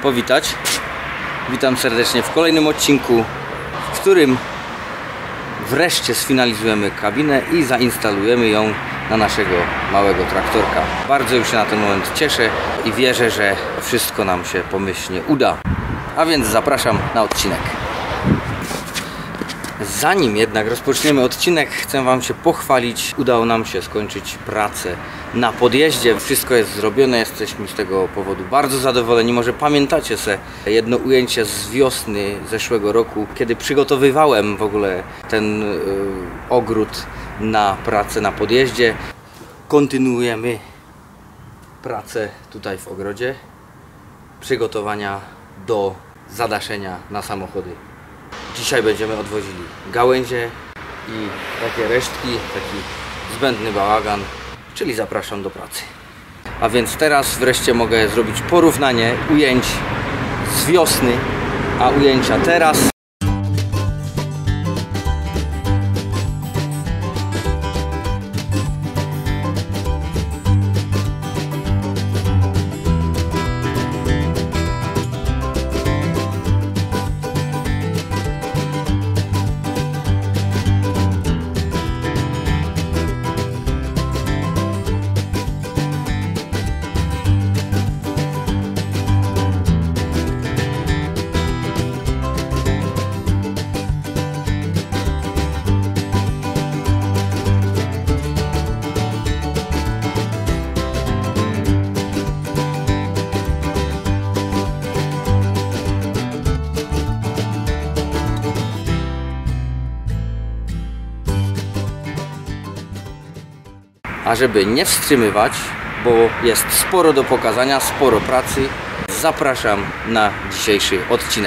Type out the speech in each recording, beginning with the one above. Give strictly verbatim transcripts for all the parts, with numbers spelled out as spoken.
powitać. Witam serdecznie w kolejnym odcinku, w którym wreszcie sfinalizujemy kabinę i zainstalujemy ją na naszego małego traktorka. Bardzo już się na ten moment cieszę i wierzę, że wszystko nam się pomyślnie uda. A więc zapraszam na odcinek. Zanim jednak rozpoczniemy odcinek, chcę Wam się pochwalić. Udało nam się skończyć pracę na podjeździe. Wszystko jest zrobione, jesteśmy z tego powodu bardzo zadowoleni. Może pamiętacie se jedno ujęcie z wiosny zeszłego roku, kiedy przygotowywałem w ogóle ten yy, ogród na pracę na podjeździe. Kontynuujemy pracę tutaj w ogrodzie. Przygotowania do zadaszenia na samochody. Dzisiaj będziemy odwozili gałęzie i takie resztki, taki zbędny bałagan, czyli zapraszam do pracy. A więc teraz wreszcie mogę zrobić porównanie ujęć z wiosny, a ujęcia teraz. A żeby nie wstrzymywać, bo jest sporo do pokazania, sporo pracy, zapraszam na dzisiejszy odcinek.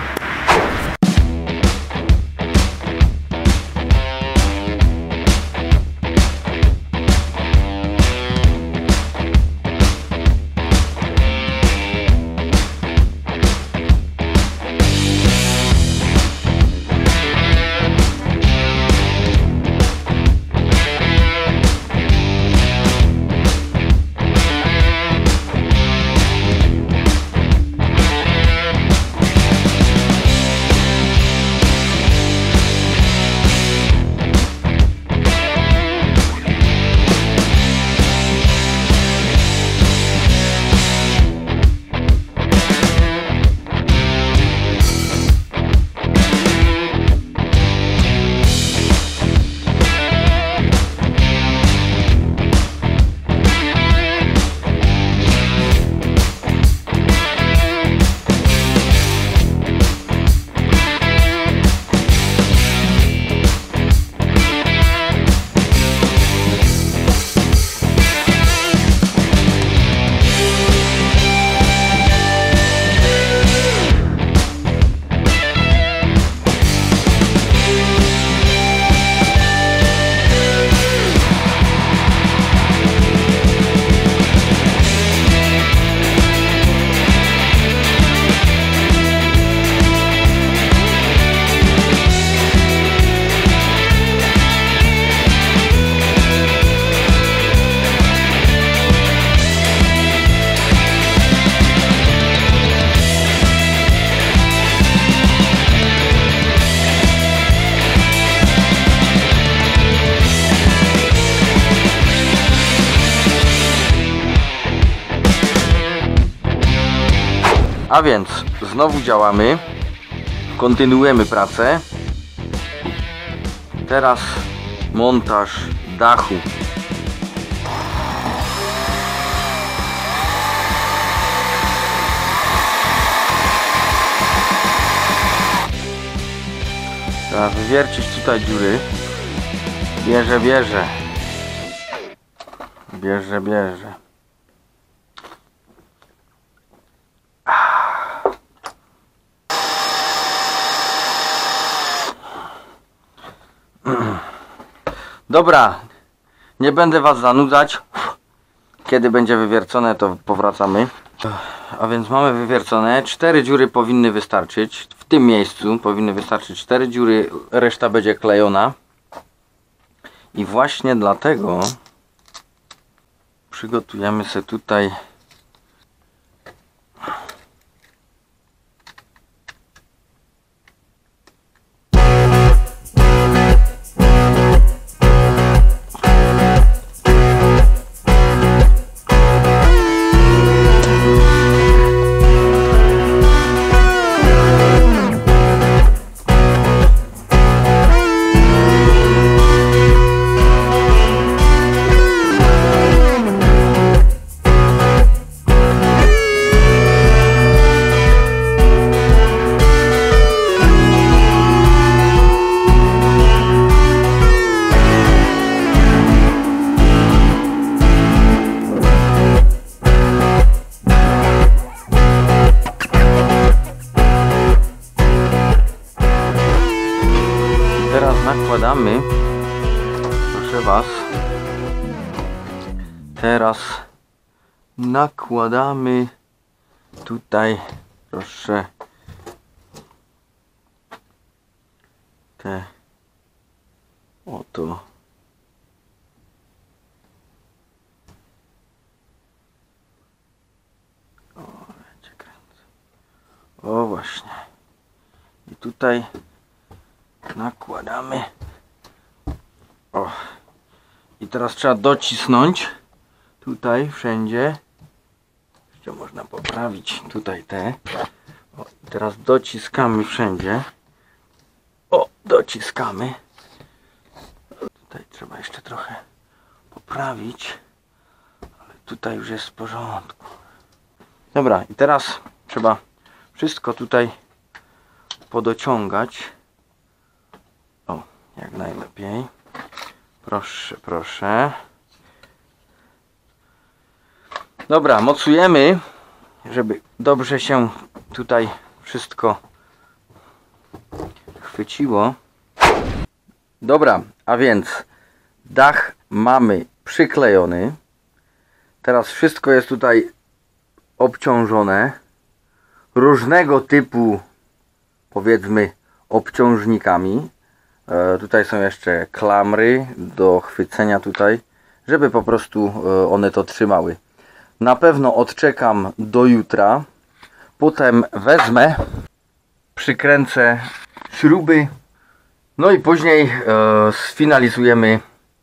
A więc znowu działamy, kontynuujemy pracę. Teraz montaż dachu. Trzeba wywiercić tutaj dziury. Bierze, bierze. Bierze, bierze. Dobra, nie będę Was zanudzać. Kiedy będzie wywiercone, to powracamy. A więc mamy wywiercone. Cztery dziury powinny wystarczyć. W tym miejscu powinny wystarczyć cztery dziury, reszta będzie klejona. I właśnie dlatego przygotujemy sobie tutaj nakładamy, proszę Was, teraz nakładamy tutaj, proszę, te oto o, wiecie, kręcę. O właśnie. I tutaj nakładamy. O. I teraz trzeba docisnąć tutaj wszędzie. Jeszcze można poprawić tutaj te. O, i teraz dociskamy wszędzie. O, dociskamy. Tutaj trzeba jeszcze trochę poprawić, ale tutaj już jest w porządku. Dobra, i teraz trzeba wszystko tutaj podociągać. O, jak najlepiej. Proszę, proszę. Dobra, mocujemy, żeby dobrze się tutaj wszystko chwyciło. Dobra, a więc dach mamy przyklejony. Teraz wszystko jest tutaj obciążone różnego typu, powiedzmy, obciążnikami. E, tutaj są jeszcze klamry do chwycenia tutaj, żeby po prostu e, one to trzymały. Na pewno odczekam do jutra. Potem wezmę, przykręcę śruby, no i później e, sfinalizujemy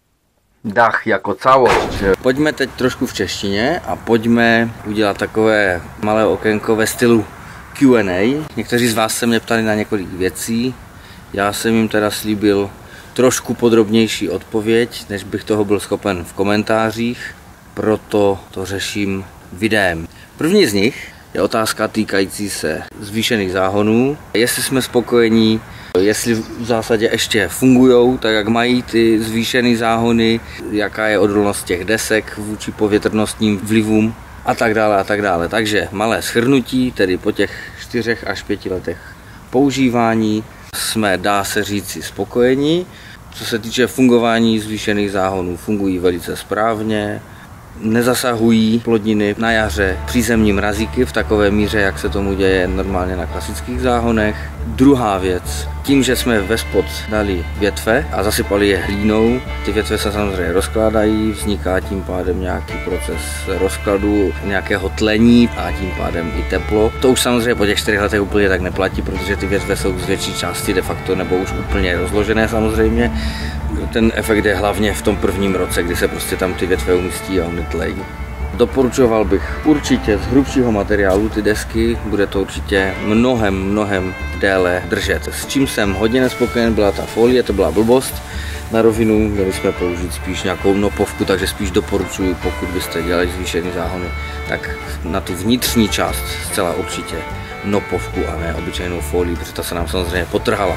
dach jako całość. Pojďme teď trošku v češtině a pojďme udělat takové malé okénko ve stylu Q and A. Někteří z vás se mě ptali na několik věcí. Já jsem jim teda slíbil trošku podrobnější odpověď, než bych toho byl schopen v komentářích. Proto to řeším videem. První z nich je otázka týkající se zvýšených záhonů. Jestli jsme spokojení, jestli v zásadě ještě fungují tak, jak mají ty zvýšené záhony, jaká je odolnost těch desek vůči povětrnostním vlivům a tak dále a tak dále. Takže malé shrnutí, tedy po těch čtyřech až pěti letech používání jsme, dá se říci, spokojení. Co se týče fungování zvýšených záhonů, fungují velice správně. Nezasahují plodiny na jaře přízemní mrazíky v takové míře, jak se tomu děje normálně na klasických záhonech. Druhá věc, tím, že jsme ve spod dali větve a zasypali je hlínou, ty větve se samozřejmě rozkládají, vzniká tím pádem nějaký proces rozkladu, nějakého tlení a tím pádem i teplo. To už samozřejmě po těch čtyřech letech úplně tak neplatí, protože ty větve jsou z větší části de facto nebo už úplně rozložené samozřejmě. Ten efekt je hlavně v tom prvním roce, kdy se prostě tam ty větve umístí a ony tlejí. Doporučoval bych určitě z hrubšího materiálu ty desky, bude to určitě mnohem, mnohem déle držet. S čím jsem hodně nespokojen, byla ta folie, to byla blbost. Na rovinu měli jsme použít spíš nějakou nopovku, takže spíš doporučuji, pokud byste dělali zvýšený záhony, tak na tu vnitřní část zcela určitě nopovku a ne obyčejnou folii, protože ta se nám samozřejmě potrhala.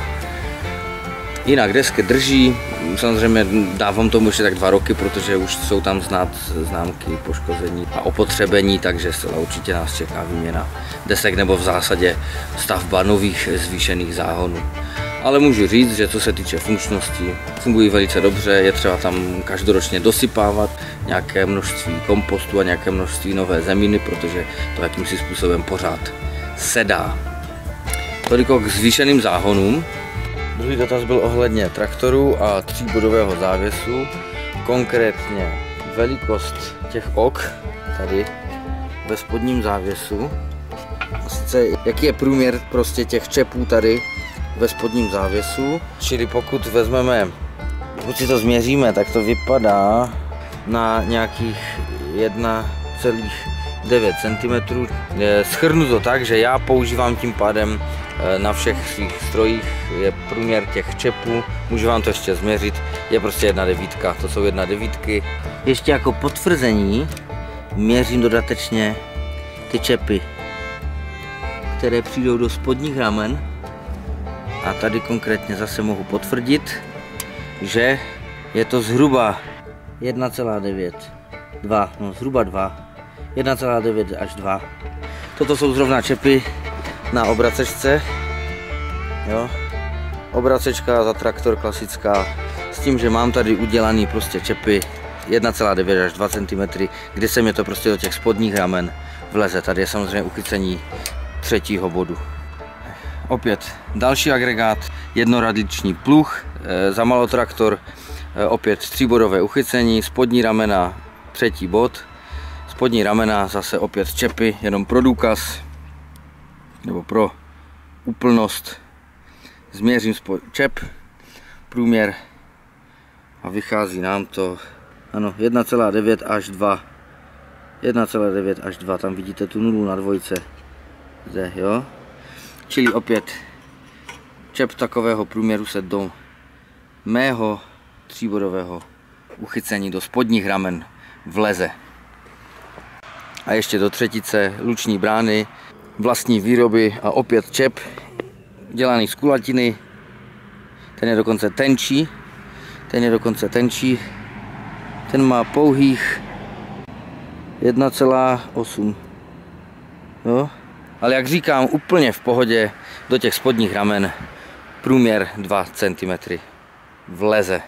Jinak deska drží, samozřejmě dávám tomu ještě tak dva roky, protože už jsou tam znát známky poškození a opotřebení, takže zcela určitě nás čeká výměna desek nebo v zásadě stavba nových zvýšených záhonů. Ale můžu říct, že co se týče funkčnosti, fungují velice dobře, je třeba tam každoročně dosypávat nějaké množství kompostu a nějaké množství nové zeminy, protože to jakýmsi způsobem pořád se dá. Toliko k zvýšeným záhonům. Druhý dotaz byl ohledně traktoru a tříbodového závěsu, konkrétně velikost těch ok tady ve spodním závěsu. A sice jaký je průměr prostě těch čepů tady ve spodním závěsu. Čili pokud vezmeme, pokud si to změříme, tak to vypadá na nějakých jedna celá devět centimetrů. Shrnu to tak, že já používám tím pádem na všech svých strojích, je průměr těch čepů, můžu vám to ještě změřit, je prostě jedna devítka, to jsou jedna devítky. Ještě jako potvrzení měřím dodatečně ty čepy, které přijdou do spodních ramen, a tady konkrétně zase mohu potvrdit, že je to zhruba jedna celá devět, dva, no zhruba dva, jedna celá devět až dva. Toto jsou zrovna čepy na obracečce, jo, Obracečka za traktor klasická, s tím, že mám tady udělaný prostě čepy jedna celá devět až dva centimetry, kdy se mi to prostě do těch spodních ramen vleze. Tady je samozřejmě uchycení třetího bodu. Opět další agregát, jednoradliční pluh, e, za malotraktor, e, opět tříbodové uchycení, spodní ramena třetí bod, spodní ramena zase opět čepy, jenom pro důkaz, nebo pro úplnost. Změřím čep, průměr a vychází nám to, ano, jedna celá devět až dva. jedna celá devět až dva, tam vidíte tu nulu na dvojce. Zde, jo. Čili opět čep takového průměru se do mého tříbodového uchycení do spodních ramen vleze. A ještě do třetice luční brány vlastní výroby a opět čep dělaný z kulatiny. Ten je dokonce tenčí. Ten je dokonce tenčí. Ten má pouhých jedna celá osm. Jo? Ale jak říkám, úplně v pohodě do těch spodních ramen průměr dva centimetry vleze.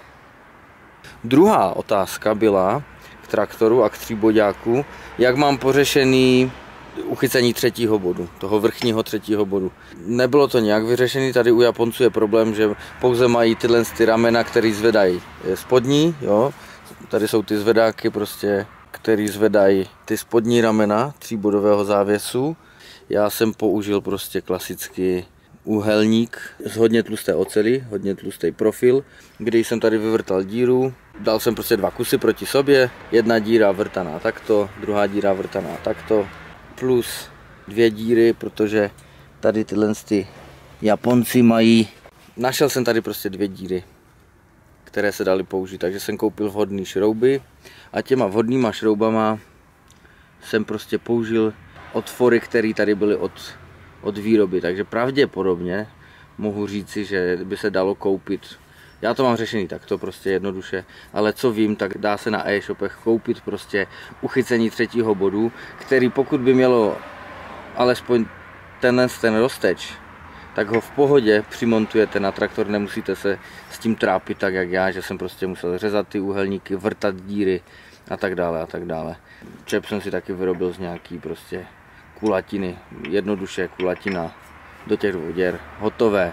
Druhá otázka byla k traktoru a k tříboďáku, jak mám pořešený uchycení třetího bodu, toho vrchního třetího bodu. Nebylo to nějak vyřešený, tady u Japonců je problém, že pouze mají tyhle ty ramena, které zvedají spodní, jo. Tady jsou ty zvedáky prostě, které zvedají ty spodní ramena tříbodového závěsu. Já jsem použil prostě klasický úhelník z hodně tlusté oceli, hodně tlustý profil, kdy jsem tady vyvrtal díru, dal jsem prostě dva kusy proti sobě, jedna díra vrtaná takto, druhá díra vrtaná takto, plus dvě díry, protože tady tyhle ty Japonci mají, našel jsem tady prostě dvě díry, které se daly použít, takže jsem koupil vhodné šrouby a těma vhodnýma šroubama jsem prostě použil otvory, které tady byly od, od výroby, takže pravděpodobně mohu říci, že by se dalo koupit. Já to mám řešený takto prostě jednoduše, ale co vím, tak dá se na e-shopech koupit prostě uchycení třetího bodu, který pokud by mělo alespoň tenhle ten rozteč, tak ho v pohodě přimontujete na traktor, nemusíte se s tím trápit tak jak já, že jsem prostě musel řezat ty úhelníky, vrtat díry a tak dále a tak dále. Čep jsem si taky vyrobil z nějaký prostě kulatiny, jednoduše kulatina do těch dvou děr, hotové.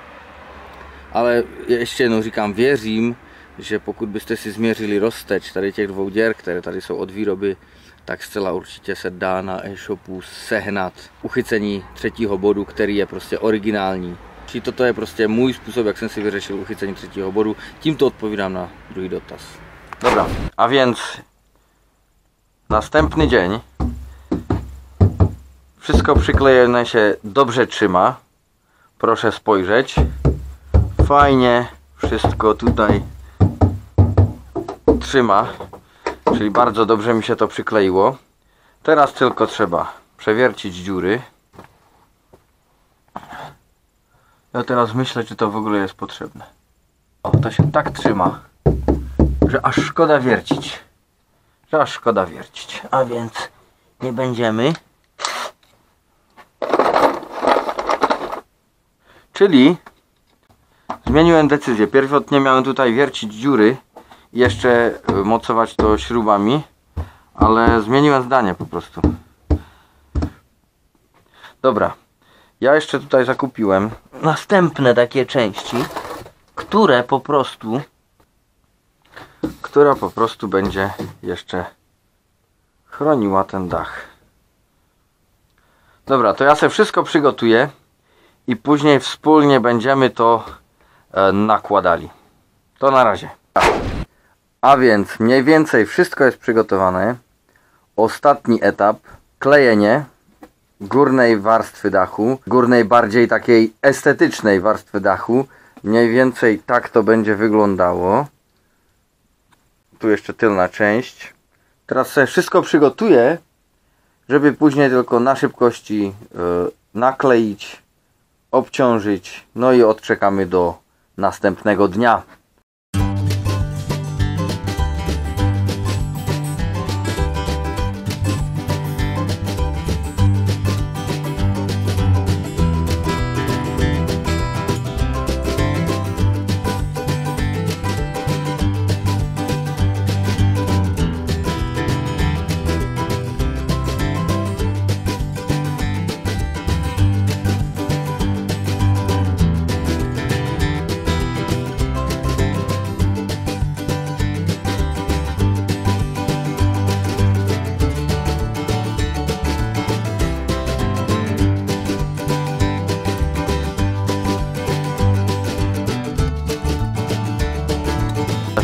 Ale ještě jednou říkám, věřím, že pokud byste si změřili rozteč tady těch dvou děr, které tady jsou od výroby, tak zcela určitě se dá na e-shopu sehnat uchycení třetího bodu, který je prostě originální. Či toto je prostě můj způsob, jak jsem si vyřešil uchycení třetího bodu. Tímto odpovídám na druhý dotaz. Dobra, a więc następny dzień. Wszystko przyklejone się dobrze trzyma. Proszę spojrzeć. Fajnie wszystko tutaj trzyma. Czyli bardzo dobrze mi się to przykleiło. Teraz tylko trzeba przewiercić dziury. Ja teraz myślę, czy to w ogóle jest potrzebne. O, to się tak trzyma, że aż szkoda wiercić. Że aż szkoda wiercić. A więc nie będziemy. Czyli zmieniłem decyzję. Pierwotnie miałem tutaj wiercić dziury i jeszcze mocować to śrubami, ale zmieniłem zdanie po prostu. Dobra, ja jeszcze tutaj zakupiłem następne takie części, które po prostu która po prostu będzie jeszcze chroniła ten dach. Dobra, to ja sobie wszystko przygotuję i później wspólnie będziemy to e, nakładali. To na razie. A więc mniej więcej wszystko jest przygotowane. Ostatni etap, klejenie górnej warstwy dachu, górnej bardziej takiej estetycznej warstwy dachu. Mniej więcej tak to będzie wyglądało. Tu jeszcze tylna część. Teraz sobie wszystko przygotuję, żeby później tylko na szybkości yy, nakleić, obciążyć, no i odczekamy do następnego dnia.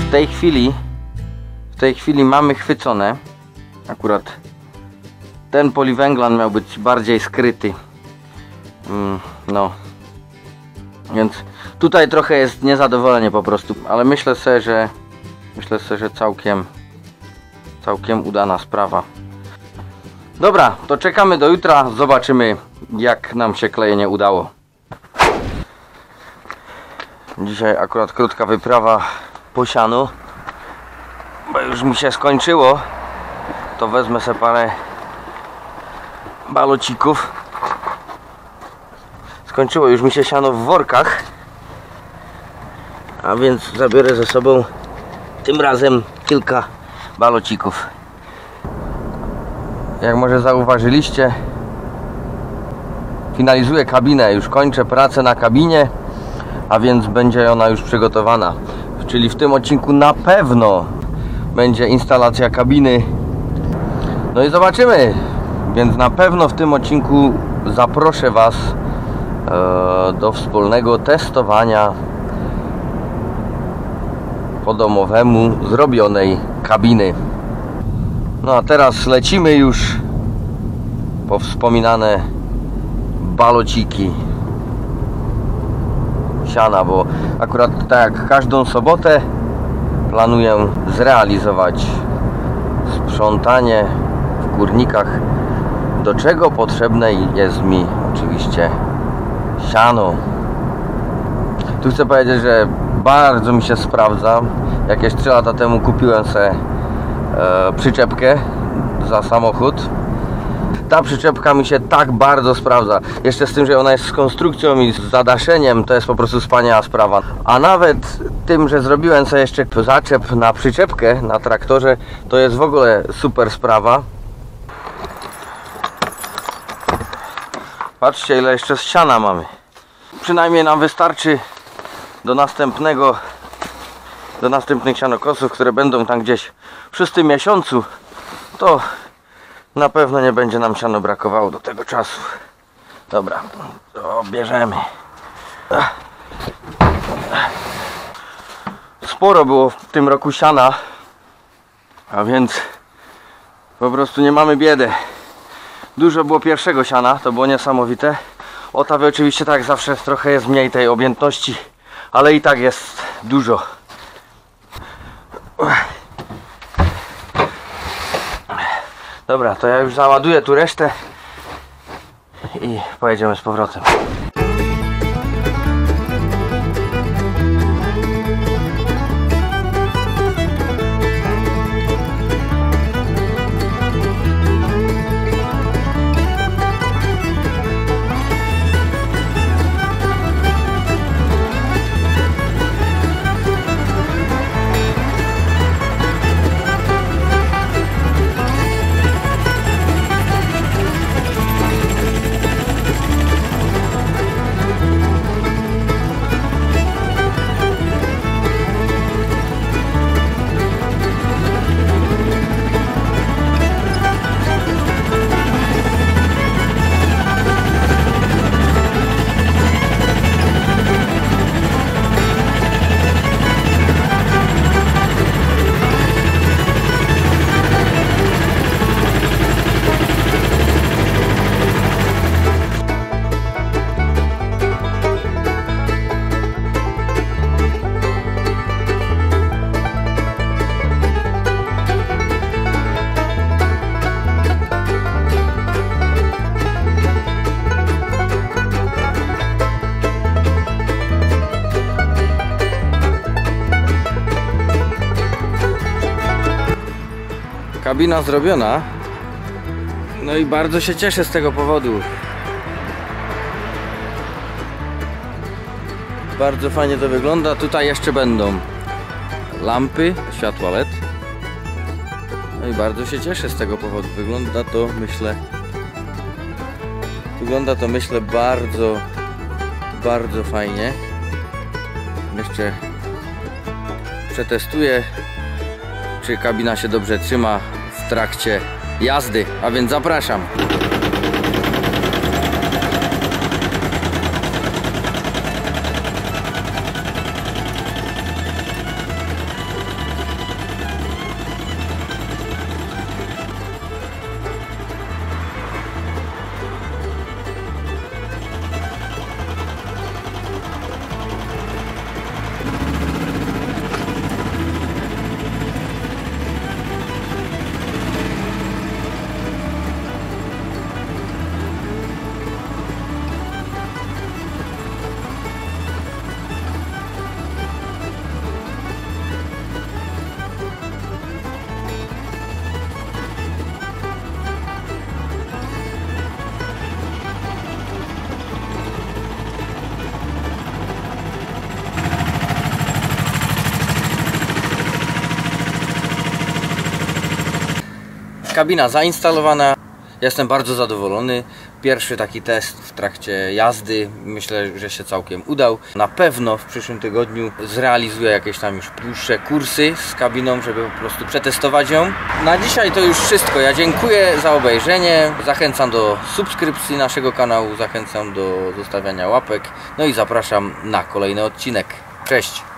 w tej chwili w tej chwili mamy chwycone. Akurat ten poliwęglan miał być bardziej skryty. Mm, no. Więc tutaj trochę jest niezadowolenie po prostu, ale myślę sobie, że myślę sobie, że całkiem całkiem udana sprawa. Dobra, to czekamy do jutra, zobaczymy jak nam się klejenie udało. Dzisiaj akurat krótka wyprawa po sianu, bo już mi się skończyło. To wezmę sobie parę balocików. Skończyło już mi się siano w workach, a więc zabiorę ze sobą tym razem kilka balocików. Jak może zauważyliście, finalizuję kabinę, już kończę pracę na kabinie, a więc będzie ona już przygotowana. Czyli w tym odcinku na pewno będzie instalacja kabiny. No i zobaczymy. Więc na pewno w tym odcinku zaproszę Was e, do wspólnego testowania po domowemu zrobionej kabiny. No a teraz lecimy już po wspominane balociki siana, bo akurat tak jak każdą sobotę planuję zrealizować sprzątanie w kurnikach, do czego potrzebne jest mi oczywiście siano. Tu chcę powiedzieć, że bardzo mi się sprawdza. Jakieś trzy lata temu kupiłem sobie e, przyczepkę za samochód. Ta przyczepka mi się tak bardzo sprawdza. Jeszcze z tym, że ona jest z konstrukcją i z zadaszeniem, to jest po prostu wspaniała sprawa. A nawet tym, że zrobiłem sobie jeszcze zaczep na przyczepkę na traktorze, to jest w ogóle super sprawa. Patrzcie, ile jeszcze z siana mamy. Przynajmniej nam wystarczy do następnego do następnych sianokosów, które będą tam gdzieś w szóstym miesiącu. To na pewno nie będzie nam siano brakowało do tego czasu. Dobra, to bierzemy. Sporo było w tym roku siana, a więc po prostu nie mamy biedy. Dużo było pierwszego siana, to było niesamowite. Otawy oczywiście tak zawsze trochę jest mniej tej objętności, ale i tak jest dużo. Dobra, to ja już załaduję tu resztę i pojedziemy z powrotem. Kabina zrobiona. No i bardzo się cieszę z tego powodu. Bardzo fajnie to wygląda. Tutaj jeszcze będą lampy, światła L E D. No i bardzo się cieszę z tego powodu. Wygląda to, myślę, wygląda to, myślę, bardzo, bardzo fajnie. Jeszcze przetestuję, czy kabina się dobrze trzyma w trakcie jazdy, a więc zapraszam. kabina zainstalowana. Jestem bardzo zadowolony. Pierwszy taki test w trakcie jazdy, myślę, że się całkiem udał. Na pewno w przyszłym tygodniu zrealizuję jakieś tam już dłuższe kursy z kabiną, żeby po prostu przetestować ją. Na dzisiaj to już wszystko. Ja dziękuję za obejrzenie. Zachęcam do subskrypcji naszego kanału, zachęcam do zostawiania łapek. No i zapraszam na kolejny odcinek. Cześć!